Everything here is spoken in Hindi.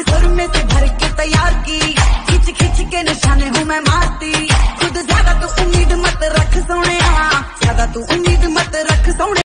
में से भर के तैयार की, खिंच खिंच के निशाने हूँ मैं मारती, खुद ज्यादा तो उम्मीद मत रख सोने।